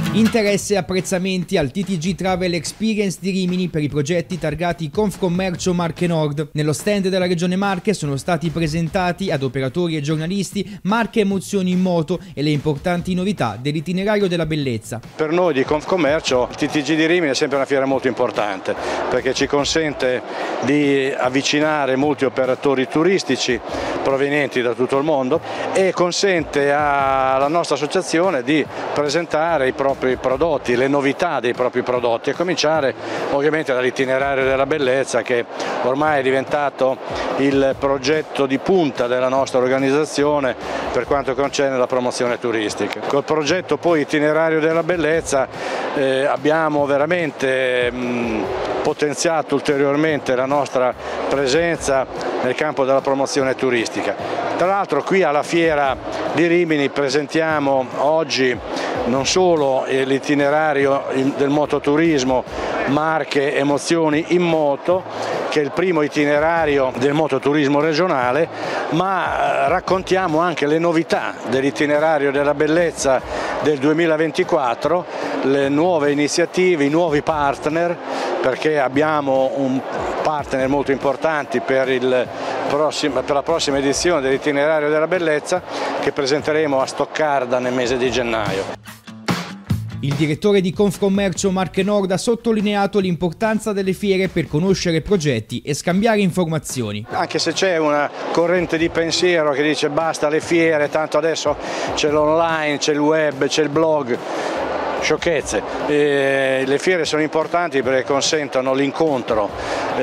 Interesse e apprezzamenti al TTG Travel Experience di Rimini per i progetti targati Confcommercio Marche Nord. Nello stand della Regione Marche sono stati presentati ad operatori e giornalisti Marche Emozioni in moto e le importanti novità dell'itinerario della bellezza. Per noi di Confcommercio il TTG di Rimini è sempre una fiera molto importante perché ci consente di avvicinare molti operatori turistici provenienti da tutto il mondo e consente alla nostra associazione di presentare i propri prodotti, le novità dei propri prodotti, a cominciare ovviamente dall'itinerario della bellezza, che ormai è diventato il progetto di punta della nostra organizzazione per quanto concerne la promozione turistica. Col progetto poi itinerario della bellezza abbiamo veramente potenziato ulteriormente la nostra presenza nel campo della promozione turistica. Tra l'altro qui alla Fiera di Rimini presentiamo oggi non solo l'itinerario del mototurismo Marche Emozioni in moto, che è il primo itinerario del mototurismo regionale, ma raccontiamo anche le novità dell'itinerario della bellezza del 2024, le nuove iniziative, i nuovi partner, perché abbiamo un partner molto importanti per la prossima edizione dell'itinerario della bellezza che presenteremo a Stoccarda nel mese di gennaio. Il direttore di Confcommercio Marche Nord ha sottolineato l'importanza delle fiere per conoscere progetti e scambiare informazioni. Anche se c'è una corrente di pensiero che dice basta le fiere, tanto adesso c'è l'online, c'è il web, c'è il blog, sciocchezze. Le fiere sono importanti perché consentono l'incontro,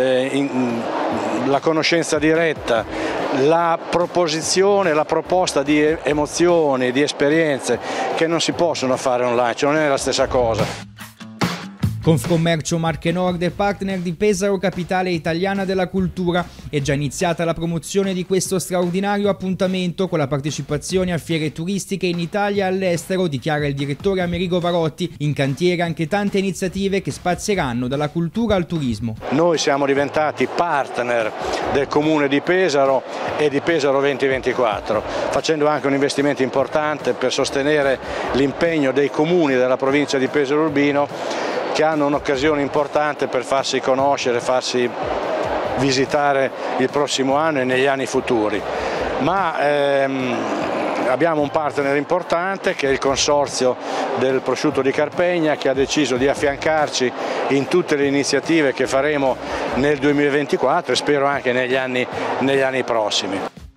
la conoscenza diretta, la proposizione, la proposta di emozioni, di esperienze che non si possono fare online, cioè non è la stessa cosa. Confcommercio Marche Nord è partner di Pesaro, capitale italiana della cultura. È già iniziata la promozione di questo straordinario appuntamento con la partecipazione a fiere turistiche in Italia e all'estero, dichiara il direttore Amerigo Varotti. In cantiere anche tante iniziative che spazieranno dalla cultura al turismo. Noi siamo diventati partner del Comune di Pesaro e di Pesaro 2024, facendo anche un investimento importante per sostenere l'impegno dei comuni della provincia di Pesaro Urbino, che hanno un'occasione importante per farsi conoscere, farsi visitare il prossimo anno e negli anni futuri. Ma abbiamo un partner importante che è il Consorzio del Prosciutto di Carpegna, che ha deciso di affiancarci in tutte le iniziative che faremo nel 2024 e spero anche negli anni prossimi.